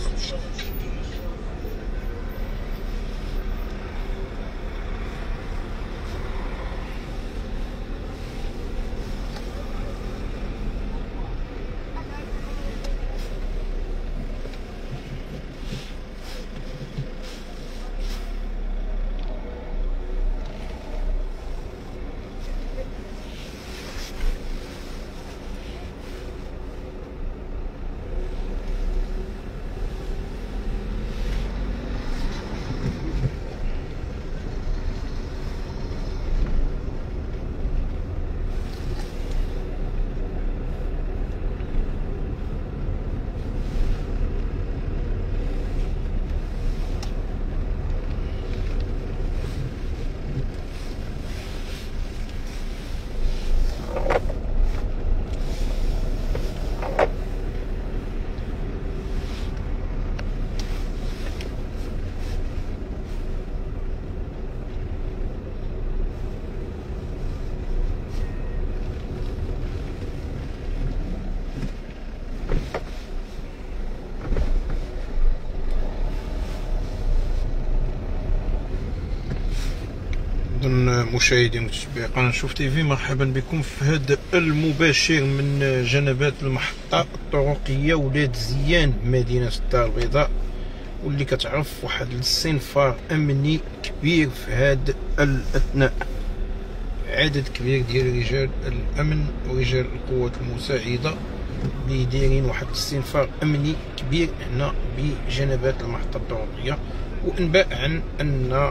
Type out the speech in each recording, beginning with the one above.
مشاهدي ومتابعي قناة شوف تيفي، مرحبا بكم في هذا المباشر من جنبات المحطة الطرقية ولاد زيان مدينة الدار البيضاء، واللي كتعرف واحد الصنفار امني كبير في هذا الاثناء. عدد كبير ديال رجال الامن ورجال القوات المساعدة اللي دايرين واحد الصنفار امني كبير هنا بجنبات المحطة الطرقية، وانباء عن ان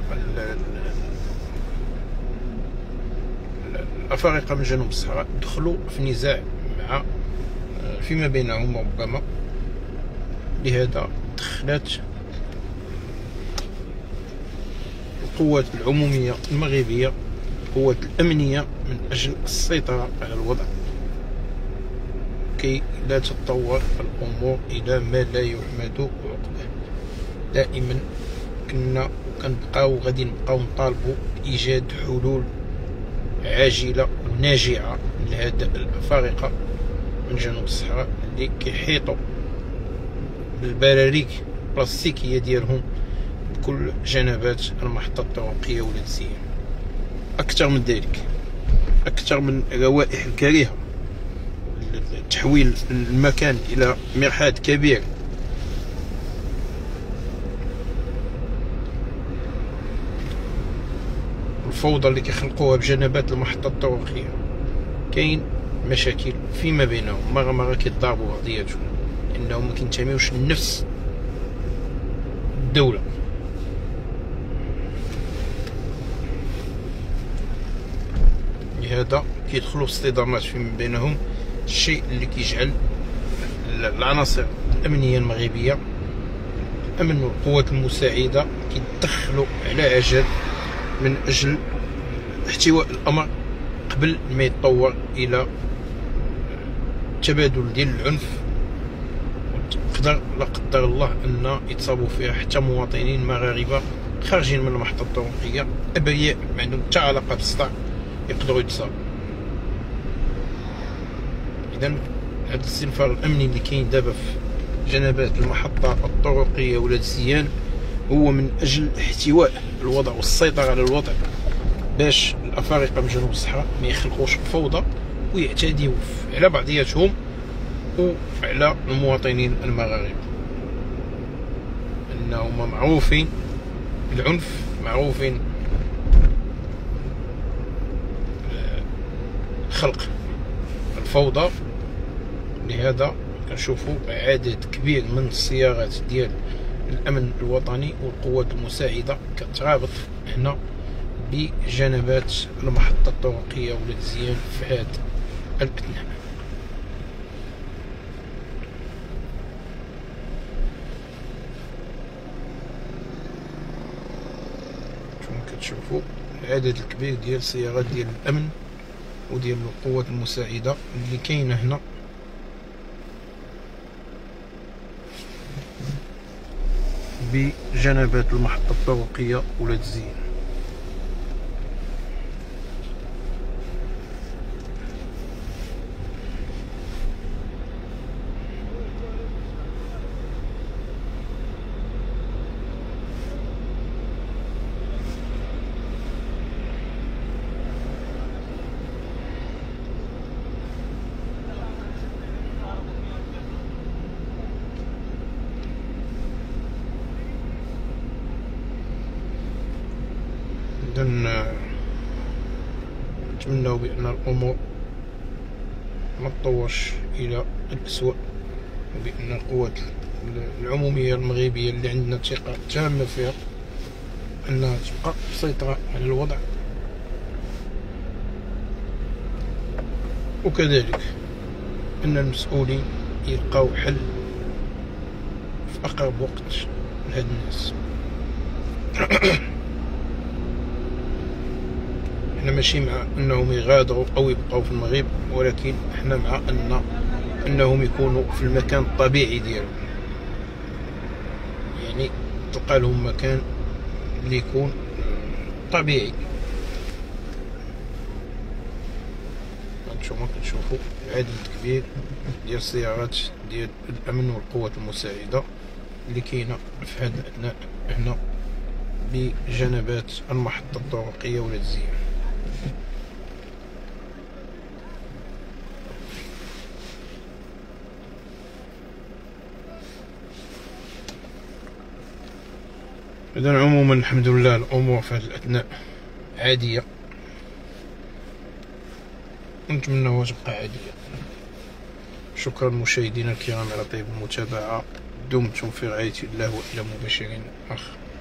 الأفارقة من جنوب الصحراء دخلوا في نزاع فيما بينهم ربما. لهذا دخلت القوات العمومية المغربية، القوات الأمنية، من أجل السيطرة على الوضع كي لا تتطور الأمور إلى ما لا يحمد عقباه. دائما غادي نبقاو نطالبوا بإيجاد حلول عاجلة وناجعة لهاد الأفارقة من جنوب الصحراء اللي كيحيطوا بالبراريك البلاستيكية ديالهم بكل جنبات المحطة الطرقية ولاد زيان. أكثر من ذلك، أكثر من روائح الكريهة، تحويل المكان إلى مرحاض كبير، الفوضى اللي كيخلقوها بجنبات المحطة الطرقية. كاين مشاكل فيما بينهم، مرة كيتضاربوا بعضياتهم لأنهم ما كينتميوش لنفس الدولة. لهذا كيدخلوا في اصطدامات فيما بينهم، الشيء اللي كيجعل العناصر الأمنية المغربية، الأمن والقوات المساعدة كيتدخلوا على عجل من أجل احتواء الأمر قبل ما يتطور إلى تبادل ديال العنف، وتقدر لا قدر الله أن يتصابوا فيها حتى مواطنين مغاربة خارجين من المحطة الطرقية أبرياء ما عندهم حتى علاقة بالصداع يقدروا يتصابوا. إذن هذا الصنفار الأمني اللي كاين دابا في جنبات المحطة الطرقية ولاد زيان هو من أجل احتواء الوضع والسيطرة على الوضع، باش الأفارقة من جنوب الصحراء ما يخلقوش فوضى ويعتديوا على بعضياتهم وعلى المواطنين المغاربة. أنهم معروفين بالعنف، معروفين خلق الفوضى. لهذا كنشوفوا عدد كبير من السيارات ديال الأمن الوطني والقوات المساعدة كترابط هنا بجنبات المحطة الطرقية ولاد زيان في هذا الأثناء. كما كتشوفوا العدد الكبير ديال السيارات ديال الأمن وديال القوات المساعدة اللي كاينة هنا بجنبات المحطة الطرقية ولاد زيان. إذا نتمنى بأن الأمور ما تطورش إلى الأسوأ، وبأن القوات العمومية المغربية اللي عندنا ثقة تامة فيها أنها تبقى مسيطرة على الوضع، وكذلك أن المسؤولين يلقاو حل في أقرب وقت لهاد الناس. احنا ماشي مع انهم يغادروا او يبقاو في المغرب، ولكن احنا مع انهم يكونوا في المكان الطبيعي ديالهم، يعني تلقى لهم مكان اللي يكون طبيعي. هانتوما كتشوفوا عدد كبير ديال السيارات ديال الامن والقوات المساعده اللي كاينه في هذا الاثناء هنا بجنبات المحطه الطرقيه ولاد الزيان. إذن عموما الحمد لله الأمور في هذا الأثناء عادية، ونتمنى تبقى عادية. شكرا مشاهدينا الكرام على طيب المتابعة، دمتم في رعاية الله وإلى مباشر آخر.